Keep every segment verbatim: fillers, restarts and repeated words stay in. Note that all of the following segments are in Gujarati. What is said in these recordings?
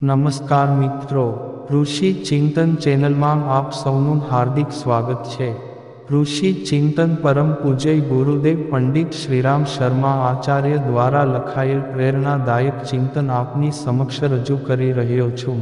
નમસ્કાર મિત્રો, ઋષિ ચિંતન ચેનલમાં આપ સૌનું હાર્દિક સ્વાગત છે। ઋષિ ચિંતન પરમ પૂજ્ય ગુરુદેવ પંડિત શ્રીરામ શર્મા આચાર્ય દ્વારા લખાયેલ પ્રેરણાદાયક ચિંતન આપની સમક્ષ રજૂ કરી રહ્યો છું।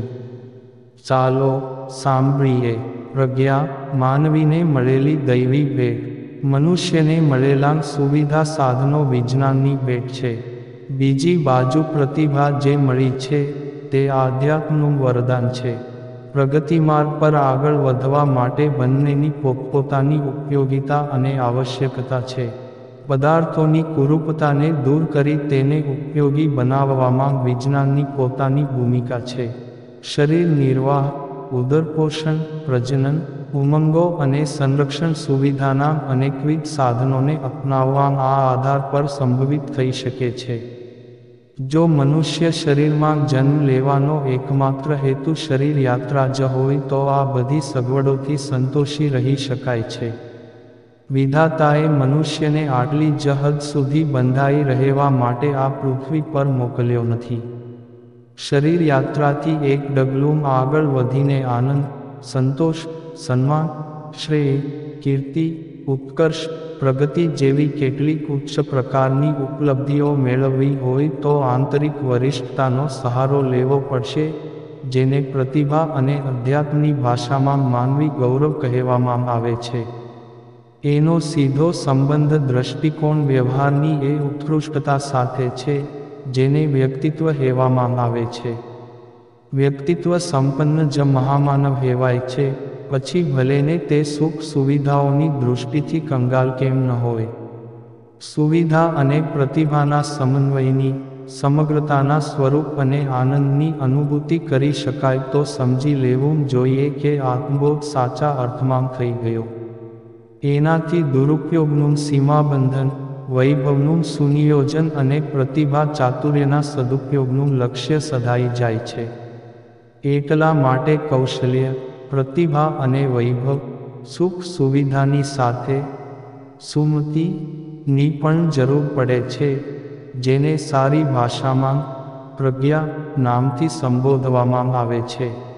ચાલો સાંભળીએ। પ્રજ્ઞા માનવીને મળેલી દૈવી ભેટ। મનુષ્યને મળેલા સુવિધા સાધનો વિજ્ઞાનની ભેટ છે। બીજી બાજુ પ્રતિભા જે મળી છે તે આધ્યાત્મનું વરદાન છે। પ્રગતિમાર્ગ પર આગળ વધવા માટે બંનેની પોતપોતાની ઉપયોગિતા અને આવશ્યકતા છે। પદાર્થોની કુરૂપતાને દૂર કરી તેને ઉપયોગી બનાવવામાં વિજ્ઞાનની પોતાની ભૂમિકા છે। શરીર નિર્વાહ, ઉદરપોષણ, પ્રજનન, ઉમંગો અને સંરક્ષણ સુવિધાના અનેકવિધ સાધનોને અપનાવવા આ આધાર પર સંભવિત થઈ શકે છે। જો મનુષ્ય શરીરમાં જન્મ લેવાનો એકમાત્ર હેતુ શરીર યાત્રા જ હોય તો આ બધી સગવડોથી સંતોષી રહી શકાય છે। વિધાતાએ મનુષ્યને આટલી જ હદ સુધી બંધાઈ રહેવા માટે આ પૃથ્વી પર મોકલ્યો નથી। શરીર યાત્રાથી એક ડગલું આગળ વધીને આનંદ, સંતોષ, સન્માન, શ્રેય, કીર્તિ, ઉત્કર્ષ, પ્રગતિ જેવી કેટલીક ઉચ્ચ પ્રકારની ઉપલબ્ધિઓ મેળવવી હોય તો આંતરિક વરિષ્ઠતાનો સહારો લેવો પડશે, જેને પ્રતિભા અને અધ્યાત્મની ભાષામાં માનવી ગૌરવ કહેવામાં આવે છે। એનો સીધો સંબંધ દ્રષ્ટિકોણ વ્યવહારની એ ઉત્કૃષ્ટતા સાથે છે જેને વ્યક્તિત્વ કહેવામાં આવે છે। વ્યક્તિત્વ સંપન્ન જ મહામાનવ કહેવાય છે, પછી ભલેને તે સુખ સુવિધાઓની દૃષ્ટિથી કંગાલ કેમ ન હોય। સુવિધા અને પ્રતિભાના સમન્વયની, સમગ્રતાના સ્વરૂપ અને આનંદની અનુભૂતિ કરી શકાય તો સમજી લેવું જોઈએ કે આત્મબોધ સાચા અર્થમાં થઈ ગયો। એનાથી દુરુપયોગનું સીમાબંધન, વૈભવનું સુનિયોજન અને પ્રતિભા ચાતુર્યના સદુપયોગનું લક્ષ્ય સધાઈ જાય છે। એટલા માટે કૌશલ્ય, પ્રતિભા અને વૈભવ, સુખ સુવિધાની સાથે સુમતિ ની પણ જરૂર પડે છે, જેને સારી ભાષામાં પ્રજ્ઞા નામથી સંબોધવામાં આવે છે।